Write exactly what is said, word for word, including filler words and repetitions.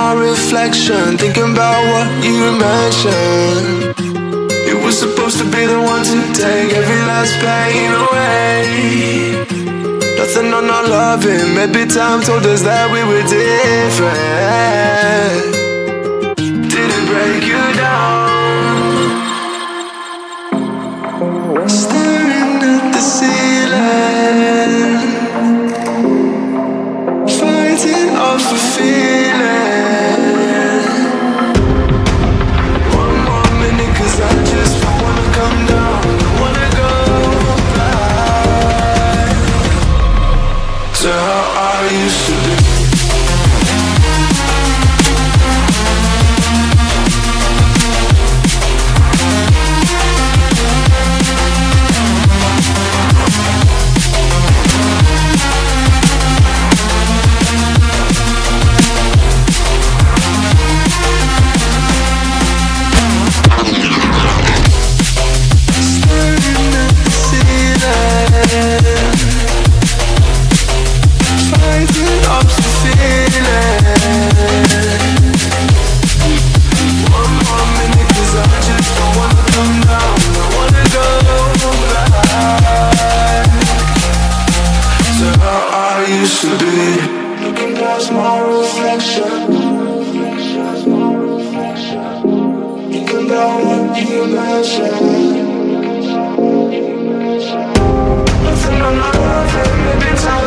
my reflection, thinking about what you mentioned. You were supposed to be the one to take every last pain away. Nothing on our loving, maybe time told us that we were different. Didn't break you down. Staring at the ceiling, fighting off a feeling. One more minute, cause I just don't wanna come down. Don't wanna go back to how I used to be. Used to be looking past my reflection, thinking about what you mentioned. Nothing on my life, maybe time.